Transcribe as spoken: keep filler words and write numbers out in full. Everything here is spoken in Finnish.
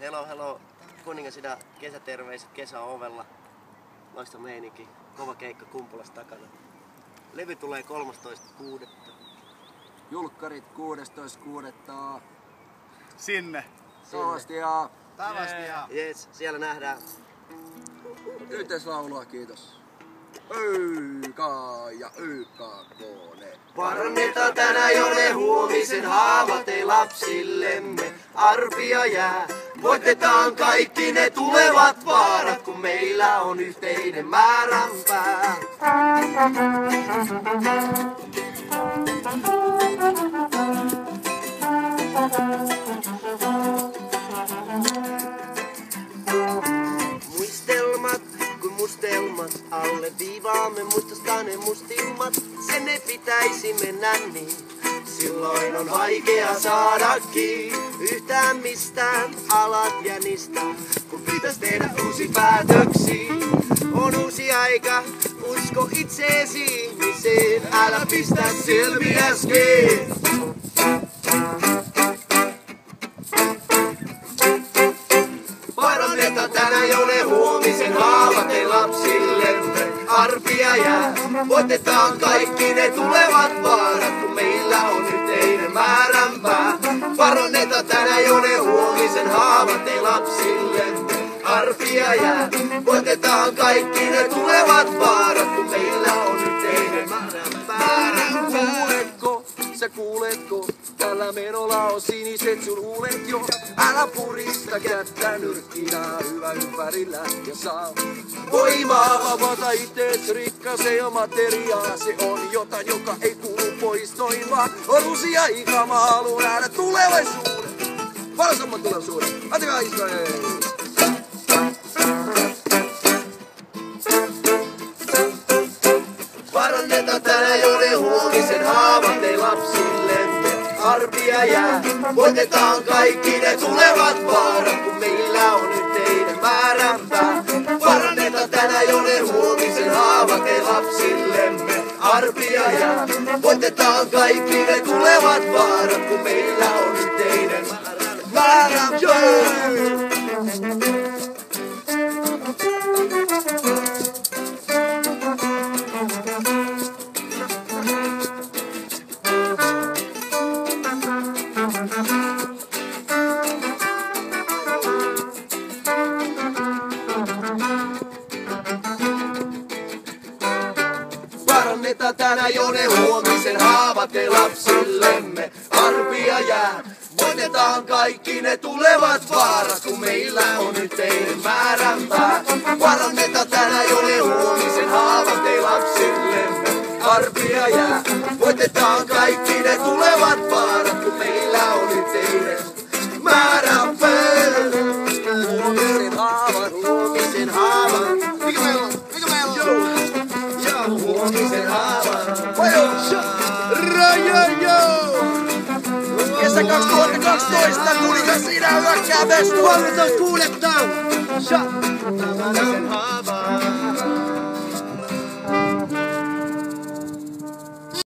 Hello, hello. Kuningasidä, kesäterveiset, kesä on ovella. Loista meininki. Kova keikka Kumpulassa takana. Levy tulee kolmastoista kuudetta. Julkkarit kuudestoista kuudetta. Sinne. Tavastia. Tavastia. Jees, siellä nähdään. Yhteislaulua, kiitos. Öykaa ja öykaa koone. Parannetaan tänään jo ne huomisen haavat, ei lapsillemme arpia jää. Voitetaan kaikki ne tulevat vaarat, kun meillä on yhteinen määränpää. Muistelmat kuin mustelmat, alle viivaamme muistastaan ne mustimmat. Sen ei pitäisi mennä niin, silloin on vaikea saadakin yhtään mistään alat jänistä. Kun pitäis tehdä uusi päätöksiä, on uusi aika, usko itseesi ihmiseen, älä pistä silmiäs kiinni. Parannetaan tänään jo ne huomisen haavat, ei lapsillemme arpia jää. Voitetaan kaikki ne tulevat vaarat, kun meillä on yhteinen määränpää. Parannetaan tänään jo ne huomisen haavat, ei lapsillemme arpia jää. Voitetaan kaikki ne tulevat vaarat, kun meillä on yhteinen määränpää. Kuuletko, sä kuuletko? Tällä menolla on siniset sun huulet jo. Älä purista kättä nyrkkinää hyvä ympärillä ja saa voimaa. Avata ittees rikkase ja materiaa. Se on jotain, joka ei kuulu pois noin vaan. On uusi aika, mä haluun nähdä tulevaisuuden. Valsamman tulevaisuuden. Antakaa Israel! Parannetaan tänään jo ne huomisen haavat, ei lapsillemme arpia jää. Voitetaan kaikki ne tulevat vaarat, kun meillä on yhteinen määränpää. Parannetaan tänään jo ne huomisen haavat, ei lapsillemme arpia jää. Voitetaan kaikki ne tulevat vaarat, kun meillä on yhteinen määränpää. Parannetaan tänään jo ne huomisen haavat, ei lapsillemme arpia jää. Voitetaan kaikki ne tulevat vaarat, kun meillä on yhteinen määränpää. Parannetaan tänään jo ne huomisen haavat, ei lapsillemme arpia jää. Voitetaan kaikki ne tulevat vaarat, kun meillä on yhteinen määränpää. Huomisen haavat, huomisen haavat. Mikä meillä on? Mikä meillä on? Huomisen haavat. Rajojo! Kesä kaksituhattakaksitoista, kuningas sinä hyökkää mestoon. Kolmetoista kuudetta.